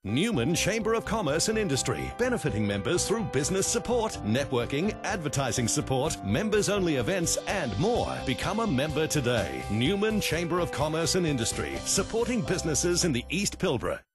Newman Chamber of Commerce and Industry, benefiting members through business support, networking, advertising support, members-only events, and more. Become a member today. Newman Chamber of Commerce and Industry, supporting businesses in the East Pilbara.